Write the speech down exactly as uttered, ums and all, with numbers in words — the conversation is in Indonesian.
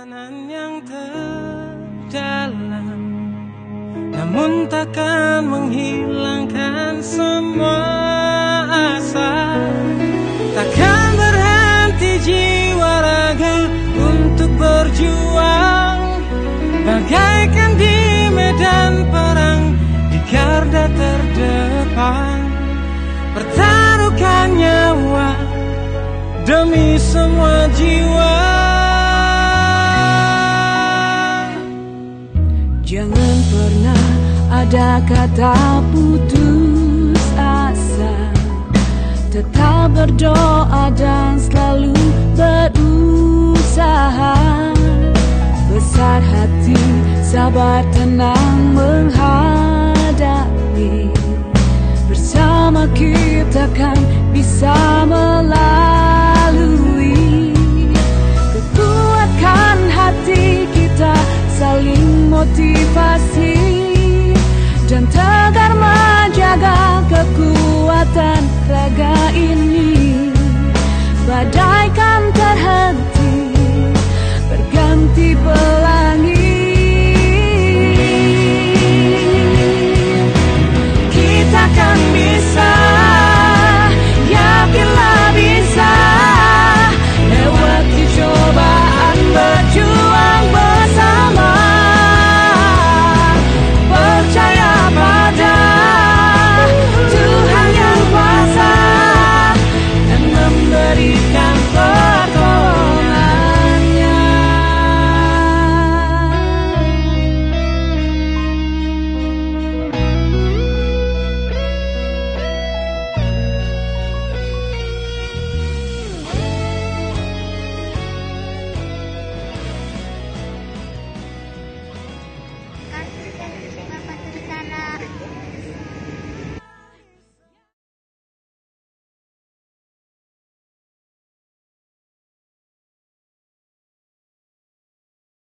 perjalanan yang terdalam, namun takkan menghilangkan semua asa. Takkan berhenti jiwa raga untuk berjuang, bagaikan di medan perang, di garda terdepan, pertaruhkan nyawa demi semua jiwa. Jangan pernah ada kata putus asa, tetap berdoa dan selalu berusaha. Besar hati, sabar, tenang menghadapi